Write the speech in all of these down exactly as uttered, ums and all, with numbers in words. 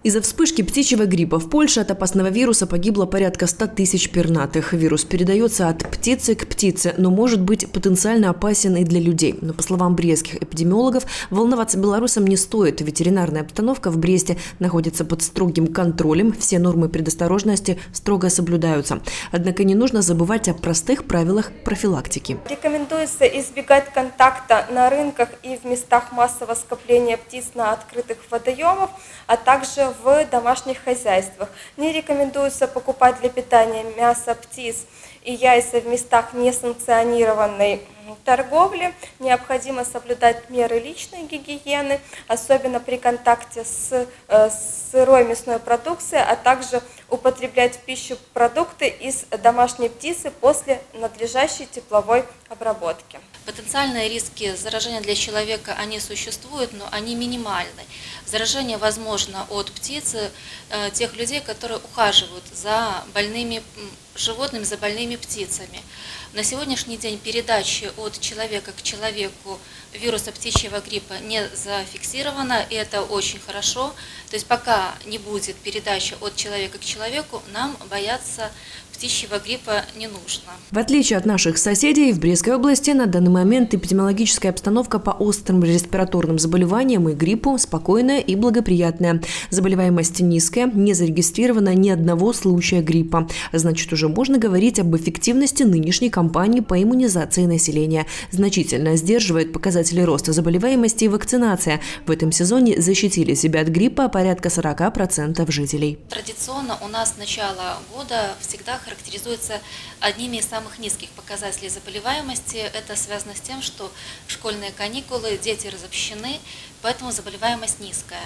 Из-за вспышки птичьего гриппа в Польше от опасного вируса погибло порядка ста тысяч пернатых. Вирус передается от птицы к птице, но может быть потенциально опасен и для людей. Но, по словам брестских эпидемиологов, волноваться белорусам не стоит. Ветеринарная обстановка в Бресте находится под строгим контролем. Все нормы предосторожности строго соблюдаются. Однако не нужно забывать о простых правилах профилактики. Рекомендуется избегать контакта на рынках и в местах массового скопления птиц на открытых водоемах, а также в домашних хозяйствах. Не рекомендуется покупать для питания мясо птиц и яйца в местах несанкционированной торговли. Необходимо соблюдать меры личной гигиены, особенно при контакте с, э, с сырой мясной продукцией, а также употреблять в пищу продукты из домашней птицы после надлежащей тепловой обработки. Потенциальные риски заражения для человека, они существуют, но они минимальны. Заражение возможно от птицы, э, тех людей, которые ухаживают за больными животными, за больными птицами. На сегодняшний день передачи от человека к человеку вируса птичьего гриппа не зафиксировано, и это очень хорошо. То есть пока не будет передачи от человека к человеку, нам бояться птичьего гриппа не нужно. В отличие от наших соседей, в Брестской области на данный момент эпидемиологическая обстановка по острым респираторным заболеваниям и гриппу спокойная и благоприятная. Заболеваемость низкая, не зарегистрировано ни одного случая гриппа. Значит, уже можно говорить об эффективности нынешней кампании по иммунизации населения. Значительно сдерживает показатели роста заболеваемости и вакцинация. В этом сезоне защитили себя от гриппа порядка сорока процентов жителей. Традиционно у нас с начала года всегда характеризуется одними из самых низких показателей заболеваемости. Это связано с тем, что школьные каникулы, дети разобщены, поэтому заболеваемость низкая.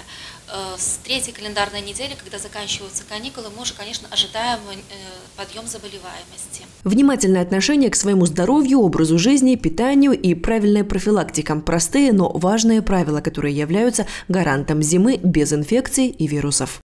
С третьей календарной недели, когда заканчиваются каникулы, мы уже, конечно, ожидаем подъем заболеваемости. Внимательное отношение к своему здоровью, образу жизни, питанию и правильная профилактика – простые, но важные правила, которые являются гарантом зимы без инфекций и вирусов.